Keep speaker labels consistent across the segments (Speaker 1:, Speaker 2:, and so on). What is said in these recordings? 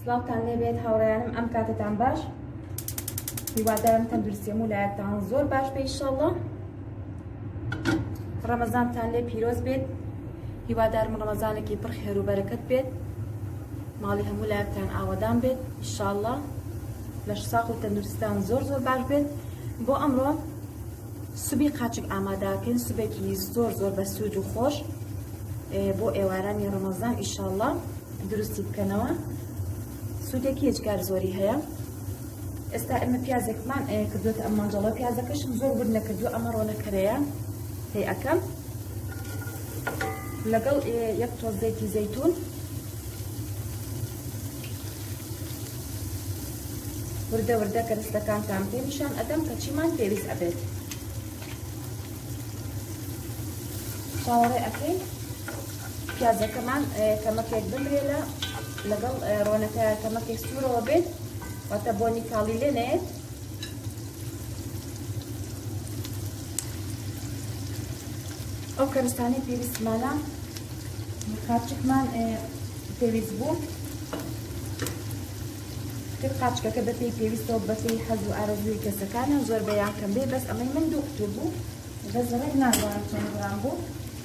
Speaker 1: سڵاوتان لێبێت هاوڕێیانم ئەم کاتتان باش هیوادارم تەندروستیم و لایەکتان زۆر باش بێ ئینشەڵڵا ڕەمەزانتان لێ پیرۆز بێت هیوادارم ڕەمەزانێکی پڕ خێر و بەرەکەت بێت ماڵی هەموو لایەکتان ئاوەدان بێت ئینشەڵڵا لە ساق و تەندروستیتان زۆر زۆر باش بێت بۆ ئەمڕۆ سوبی قاچک ئامادەکەین سوبێکی زۆر زۆر بە سوود و خۆش بۆ ئێوارانی ڕەمەزان ئینشەڵڵا دروستی بکەنەوە سوودێکی هێچکار زۆری هەیە ئێستا ئێمە پیازێکمان کردوتە ئەم مانجەڵە پیازەکەشم زۆر ورد نەکردووە ئەمە ڕۆنەکەرەیە هەی ئەەکەم لەگەڵ یەک تۆز زەیتی زەیتون وردە وردە کەرستەکانتان پێ نیشان ئەدەم کە چیمان پێویست ئەبێت چاوەڕێ ئەەکەین پیازەکەمان کەمەکێک بمرێ لەگەڵ ڕۆنەکە کەمەکێک سوورەوە بێت واتە بۆنی کاڵی لێ نێت ئەو کەرستانی پێویستمانە قاچکمان پێویست بوو قاچکەکە بەپێی پێویستەوە بەپێی حەز و ئارەزووی کەسەکانە زۆر بەیان کەم بێ بەس ئەمەی من دوو قوتو بوو بەزەڕێک نازانم چەند گرام بوو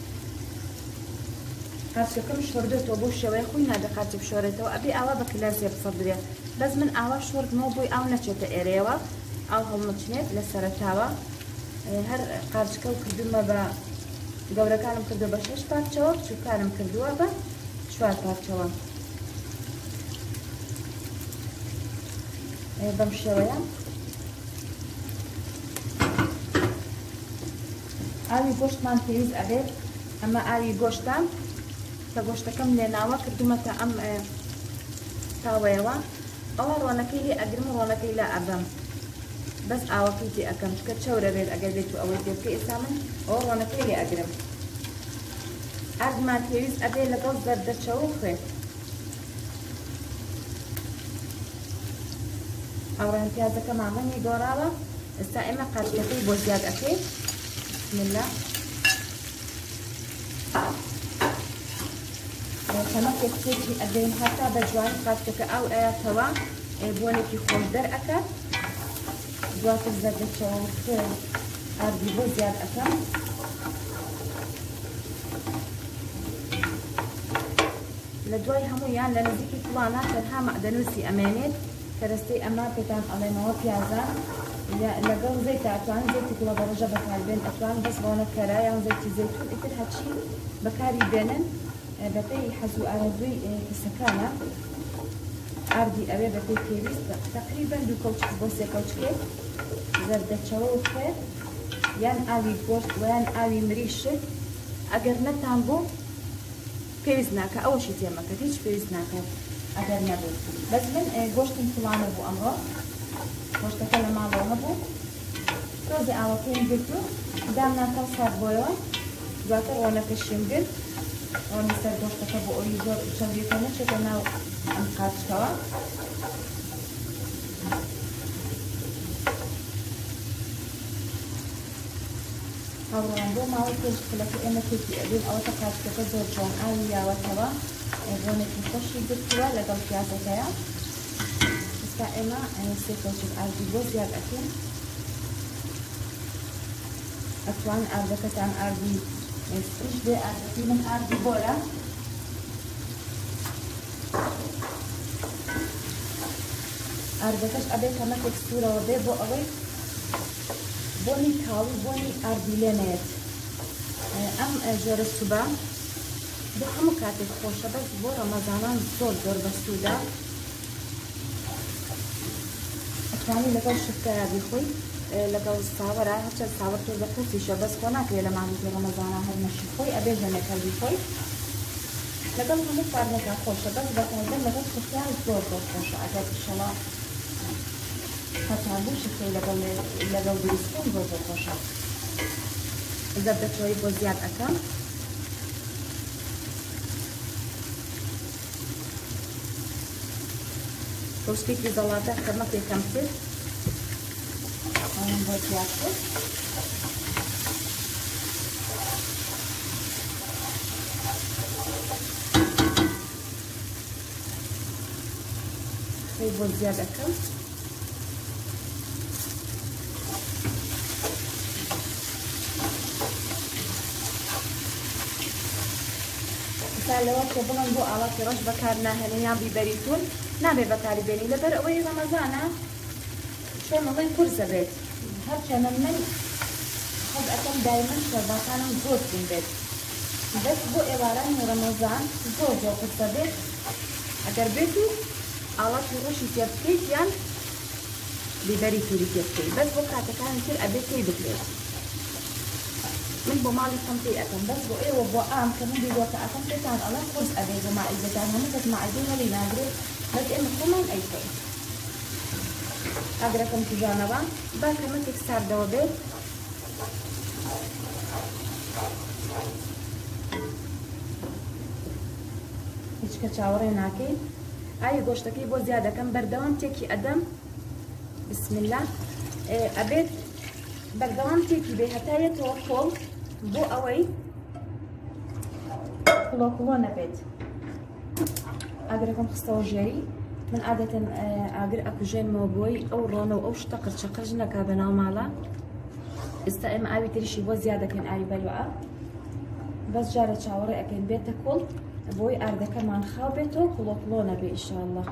Speaker 1: قاچکەکەم شۆردێتەوە بۆ شێوەیە خۆی نادە قاچک شۆرێتەوە ئەبێ ئاوا بە کلاسێ بسەدرێ بەس من ئاوا شۆردمەوە بۆی ئاو نەچێتە ئێرەیەوە ئاو هەڵمەچنێت لە سەرەتاوە هەر قاچکە و کردومە بە گەورەکانم کردو بە 6 پارچەوە بچووکانم کردووە بە 4 پارچەوە بەم شێوەیە ئاوی گۆشتمان پێویست ئەبێت ئەمە ئاوی گۆشتان کە گۆشتەکەم لێناوە کردومەتە ئەم تاوەیەوە ئەوە ڕۆنەکەی لێ ئەگرم و ڕۆنەکەی لا ئەبەم بەس ئاوەکەی تێ ئەەکەم چکە چەورە بێت ئەگەر بێت و ئەوەی پێ بکە ئێستا من ئەوە ڕۆنەکەی لێ ئەگرم ئاردمان پێویست ئەبێت لەگەڵ زەردەچەوە و خوێت ئەوڕێن پیازەکەمان ڕەنگی گۆڕاوە ئێستا ئێمە قاچکەکەی بۆ زیاد ئەکەین بسم الله کەمەکێک تێکی ئەدەین هەتا بە جوانی قاچکەکە ئەو ئەیەتەوە بۆنێکی خۆش دەرئەکات دواتر زەردەچەوە و خوێن ئاردی بۆ زیاد ئەکەم لە دوای هەموویان لە نزیکی پڵانە تەنها مەعدەنووسی ئەمێنێت کەرەستەی ئەمە پێتان ئەڵێنەوە پیازان لەگەڵ زەیت ئەتوان زەیتی گوڵە بەڕژە بەکاربێن ئەتوان بەس ڕۆنەکەرە یان زەیتی زەیتون ئیتر هەچی بەکاری بێنن بەپێی حەز و ئارەزووی کەسەکانە ئاردی ئەوێ بەپێی پێویست تەقریبەن 2 کەوچک بۆ 3 کەوچکێک زەردەچەوە و خوێر یان ئاوی گۆشت و یان ئاوی مریشت ئەگەر نەتان بوو پێویست ناکە ئەوەشی تێمەکە هیچ پێویست ناکات ئەگەر نەبوو بەس من گۆشتم فڵانە بوو ئەمڕۆ گۆشتەکە لە ماڵەوە هەبوو تۆزی ئاوەکەیم گرت و دامناکە سارد بۆیەوە دواتر ڕۆنەکەشیم گرت ڕۆنی سەر گۆشتەکە بۆ ئەوی زۆر چەندێکە نەچێتە ناو ئەم قاچکەوە هەوڕێن بۆ ماوەی پێش پلەکە ئێمە تێکی ئەبێن ئەوەتە قاچکەکە زۆر جوان ئاوی یاوەتەوە ڕۆنێکی خۆشی گرتووە لەگەڵ پیازەکەیە ئێستا ئێمە 3 کەوچک ئاردی بۆ زیاد ئەکەین ئەتوان ئاردەکەتان ئاردی سپش بێ ئاردەکەی من ئاردی بۆرە ئاردەکەش ئەبێ کەمەکێک سوورەوە بێ بۆ ئەوەی بۆنی کاڵی بۆنی ئاردی لێ نێت ئەم ژۆرە سوبە بۆ هەموو کاتێک خۆشە بەس بۆ ڕەمەزانان زۆر زۆر بەسوودە ئەتوانی لەگەڵ شفتەیە بیخۆی لەگەڵ ساوەرە هەرچەند ساوەر تۆ بەقوتیشە بەس خۆ ناکرێت لە مانگی ڕەمەزانە هەر نەشی خۆی ئەبێ ژەنێکە بیخۆی لەگەڵ هەموو خواردنەکە خۆشە بەس بەتایبەت لەگەڵ شفتیان زۆر زۆر خۆشە ئەگەر ئینشەڵڵا هەتان بوو شفتەی لەگەڵ دروستکەم زۆر زۆر خۆشە زەردەچەوەی بۆ زیاد ئەکەم کەوشتێکی زەڵاتە کەمەکێکم کرد ئەوم بۆ زیاد کرد گۆشتەکەی بۆ زیاد دەکەم. لەوە کە بڵم بۆ ئاڵاتی ڕۆژ بەکار ناهێنێ یان بیبەریتون نابێ بەکاری بێنی لەبەر ئەوەی ڕەمەزانە شوێنەڵی قورسە بێت هەرچەنە من حەز ئەەکەم دایمەن شەرباتانم زۆر بوون بێت بەس بۆ ئێوارانی ڕەمەزان زۆر زۆر قورسە بێت ئەگەر بێت و ئاڵاتی ڕۆژی تێ بکەیت یان بیبەری تووری تێ بکەیت بەس بۆ کاتەکانی تر ئەبێت تێی بکرێت. من بۆ ماڵی خەم پێی ئەەکەم بەس بۆ ئێوە بۆ ئام کە من دیوەکە ئەەکەم پێتان ئەڵێن قورس ئەبێ بۆ مائیدەتان هەموو کەس مائیدەی هەڵی ناگرێت بەس ئێمە خۆمان ئەیکەین. ئاگرەکەم توژانەوە با کەمەکێک ساردەوە بێت هیچ کە چاوەڕێ ناکەین. ئایا گۆشتەکەی بۆ زیاد دەکەم بەردەوام تێکی ئەدەم بسم الله ئەبێت بەردەوام تێکی بێ هەتایەتەوە کۆڵ بۆ ئەوەی کڵۆ نەبێت. ئاگرەکەم خستەوە ژێری من عادەتەن ئاگر ئەکوژێنمەوە بۆی ئەو ڕۆنە و ئەو شتە قرچە قەرچ نەکا بەناو ماڵە. ئێستا ئێمە ئاوی تریشی بۆ زیاد دەکەین ئاوی بەلوعە بەس جارە چاوەڕێ ئەەکەین بێتە کۆڵ بۆی ئاردەکەمان خاو بێتەوە کڵۆ نەبێ ئینشاءالله.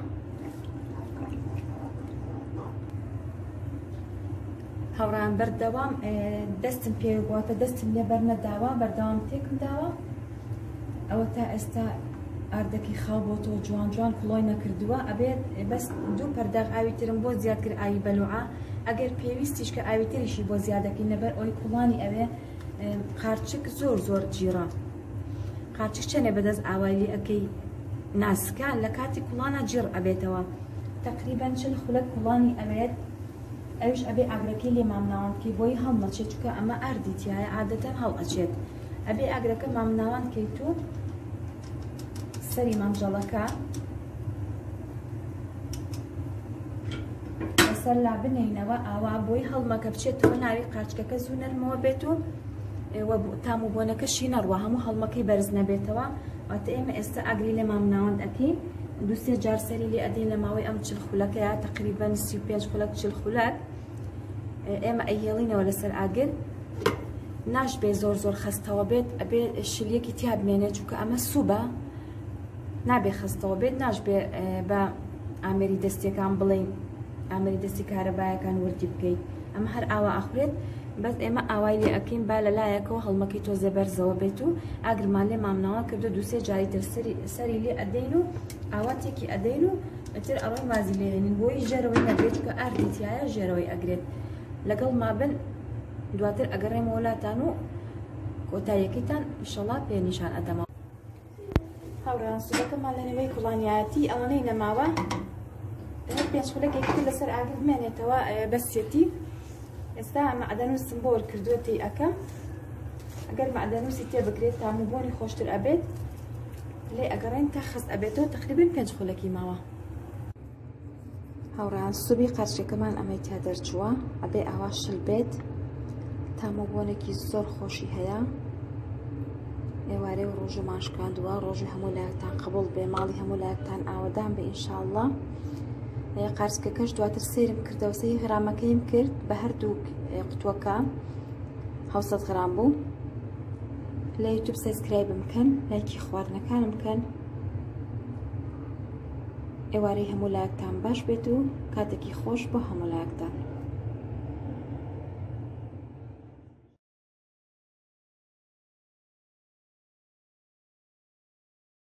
Speaker 1: هەوڕان بەردەوام دەستم پێواتە دەستم لێ بەرنەداوە بەردەوام تێکم داوە ئەوە تا ئێستا ئاردەکەی خاو بۆتەوە جوان جوان کڵۆی نەکردووە ئەبێت بەس دوو پەرداغ ئاوی ترم بۆ زیاد کرد ئاوی بەلوعە ئەگەر پێویستیش کە ئاوی تریشی بۆ زیادەکەی لەبەر ئەوی کوڵانی ئەوێ قارچک زۆر جیرە قارچک چەنێ بەدەست ئاوایی ئەەکەی ناسکە لە کاتی کوڵانە جێر ئەبێتەوە تقریبەن 40 خولەک کوڵانی ئەوێت ئەوش ئەبێ ئاگرەکەی لێ مامناوانکەی بۆی هەڵ نەچێت چکە ئەمە ئاردی تایە عادەتەن هەڵ ئەچێت ئەبێ ئاگرەکە مامناوان کەیت و سەری مامژەڵەکە لەسەر لا بنینەوە ئاوا بۆی هەڵمەکە بچێتەوە ناوی قارچکەکە زوو نەرمەوە بێت و تام و بۆنەکەشی نەڕوە هەموو هەڵمەکەی بەرز نەبێتەوە واتە ئێمە ئێستا ئاگری لێ مامناوان ئەکەین دووسێ جار سەری لێ ئەدەین لە ماوەی ئەم 40 خولەکەیە تقریبەن 35 خولەک 40 خولەک ئێمە ئەیهێڵینەوە لەسەر ئاگر ناشبێ زۆر خەستەوە بێت ئەبێ شلیەکی تیا بمێنێت چونکە ئەمە سووبە نابێ خەستەوە بێت ناشبێ بە ئامێری دەستیەکان بڵێین ئامێری دەستی کارەبایەکان وردی بکەیت ئەمە هەر ئاوا ئەخورێت بەس ئێمە ئاوای لێ ئەکەین با لە لایەکەوە هەڵمەکەی تۆزێ بەرزەوە بێت و ئاگرمان لێ مامناوە کردو دووسێ جاری تر سەری لێ ئەدەین و ئاواتێکی ئەدەین و ئەتر ئەوەی مازی لێنین بۆی ژێرەوەی نەبێت کە ئاردی تایە ژێرەوەی ئەگرێت لەگەڵ مابن دواتر ئەگەڕێمە وڵاتان و کۆتاییەکەیتان ئینشەڵڵا پێ نیشان ئەدەمەوە. هاوڕان سوودەکەمان لە نوێی کوڵانیایەتی ئەوانەی نەماوە 5 خولەکێکی لەسەر ئاگر بمێنێتەوە بەسێتی. ئێستا مەعدەنووسم بۆ وەرکردووە تێی ئەەکەم ئەگەر مەعدەنووسی تێ بکرێت تاموبۆنی خۆشتر ئەبێت لێ ئەگەڕێن تا خست ئەبێتەوە تقریبن 5 خولەکی ماوە. هاوڕان سوبی قارچەکەمان ئەمەی تا دەرچووە ئەبێ ئاوا شل بێت تاموبۆنێکی زۆر خۆشی هەیە ئێوارەی و ڕۆژ و ماشکاندووە ڕۆژی هەموو لایەکتان قبول بێ ماڵی هەموو لایەکتان ئاوەدان بێ ئینشاءڵڵا. قارچکەکەش دواتر سێرم کردەوە سەی غرامەکەیم کرد بە هەردوو قوتوەکە 700 غرام بوو. لە یوتیوب سابسکرایبم بکەن لایکی خواردنەکانم بکەن ئێوارەی هەموو لایەکتان باش بێت و کاتێکی خۆش بۆ هەموو لایەکتان.